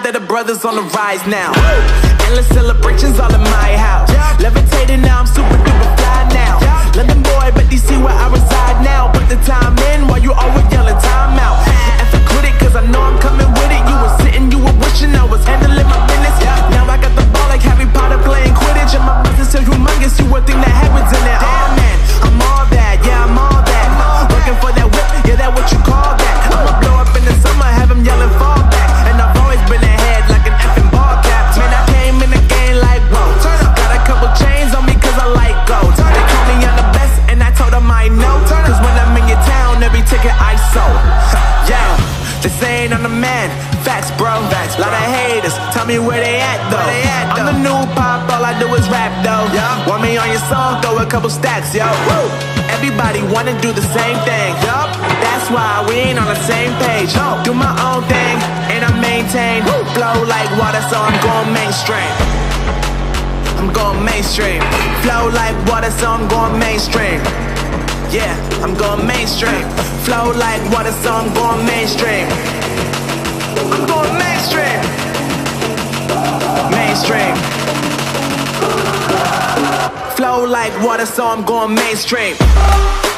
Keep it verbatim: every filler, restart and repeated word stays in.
that the brothers on the rise now. Endless celebrations all in my house. Levitating now, I'm super duper fly now. London boy, but D C where I reside now. Put the time in while you always yelling time out. And for quit it, cause I know I'm coming with it. You were sitting, you were wishing I was handling my business. Now I got the ball like Harry Potter playing Quidditch. And my business so humongous, you would think that happens in it. Oh man, I'm all that, yeah, I'm all that. Working for that whip, yeah, that what you call that. I'ma blow up in the summer, have him yelling fall back. And I've always been ahead like an effing ball cap. Man, I came in the game like, whoa. Got a couple chains on me cause I like gold. They call me I'm the best and I told them I know. Cause when I'm in your town, every ticket I sold. Yeah, this ain't on the man. Facts, bro. Facts, lot of haters. Tell me where they at though. They at, though. I'm the new pop, all I do is rap though. Yeah. Want me on your song? Throw a couple stacks, yo. Woo. Everybody wanna do the same thing. Yup. That's why we ain't on the same page. Yo. Do my own thing and I maintain. Woo. Flow like water, so I'm going mainstream. I'm going mainstream. Flow like water, so I'm going mainstream. Yeah, I'm going mainstream. Flow like water, so I'm going mainstream. I'm going mainstream. Mainstream. Flow like water, so I'm going mainstream.